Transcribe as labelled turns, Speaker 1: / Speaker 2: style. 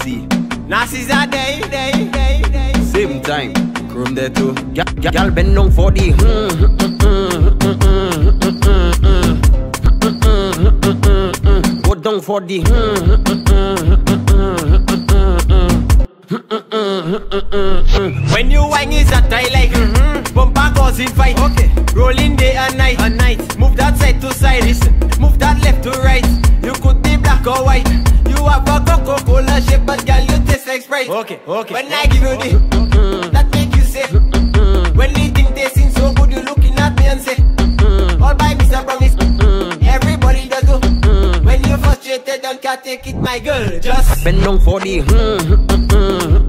Speaker 1: Easy.
Speaker 2: Nazis are day.
Speaker 1: Same time. Chrome there too. Gal bend down for the Go down for the
Speaker 2: When you whine is a tie like bumper causing fight. Okay. Rolling day and night. Move that side to side. Listen. Move that left to right. You could be black or white. You have a Coca-Cola shape, but girl you taste like Sprite. Okay. When I give you the that make you say. When the thing tasting so good, you looking at me and say, all by Mr. Promise. Everybody does do. When you're frustrated, don't can't take it, my girl. Just
Speaker 1: bend down for the